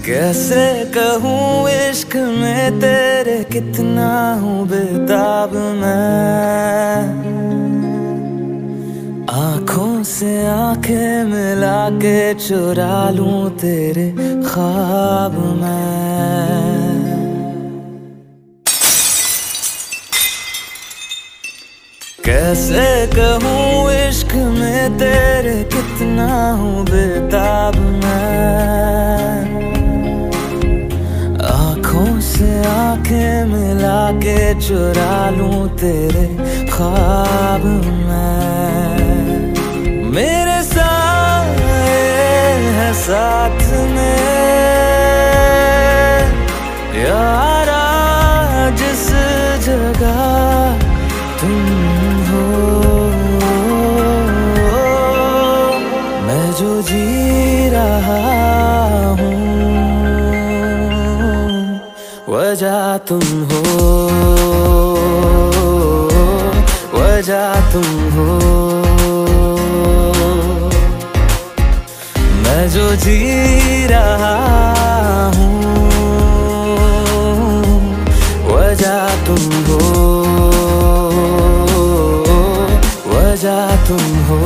कैसे कहूँ इश्क में तेरे कितना हूँ बेताब मैं। आँखों से आंखें मिला के चुरा लूं तेरे ख्वाब मैं। कैसे कहूँ इश्क में तेरे कितना हूँ बेताब मैं। आँखों से आंखें मिला के चुरा लूं तेरे ख्वाब मैं। मेरे साए है साथ में यारा जिस जगह तुम हो। मैं जो जी रहा हूँ वजह तुम हो, वजह तुम हो। मैं जो जी रहा हूँ वजह तुम हो, वजह तुम हो।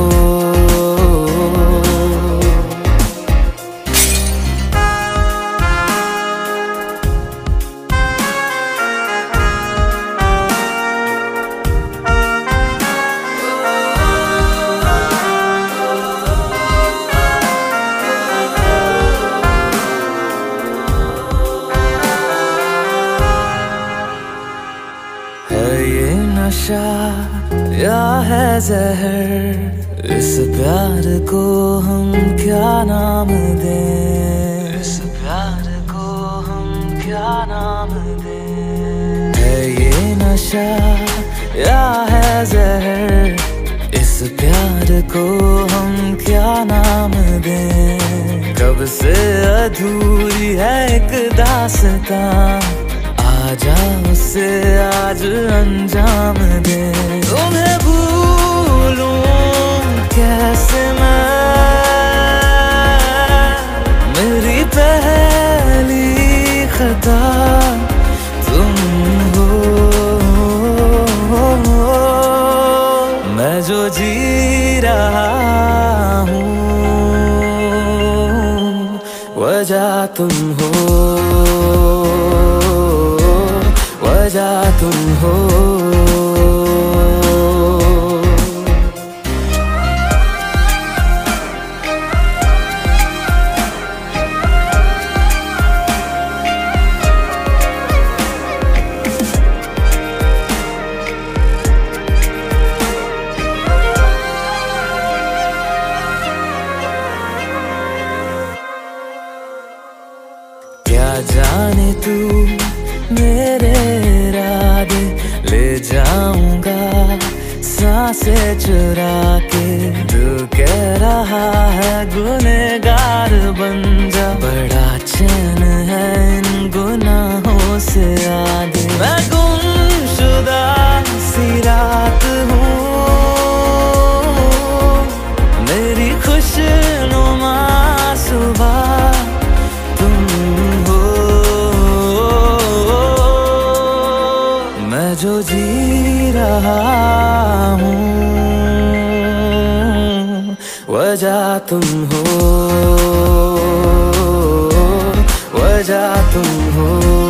ये नशा या है जहर, इस प्यार को हम क्या नाम दें, इस प्यार को हम क्या नाम दें। है ये नशा या है जहर, इस प्यार को हम क्या नाम दें। कब से अधूरी है एक दास्तां, आजा उसे आज अंजाम दे। तुम्हें भूलूं कैसे मैं, मेरी पहली खता तुम हो। मैं जो जी रहा हूँ वजह तुम हो, वजह तुम हो। क्या जाने तू मेरे इरादे ले जाऊंगा सांसें चुरा के। दिल कह रहा है गुनहगार बन जा, बड़ा चैन है इन गुनाहों से आगे। मैं गुमशुदा सी रात हूँ, मेरी खुशनुमा सुबह जो जी रहा हूँ वजह तुम हो, वजह तुम हो।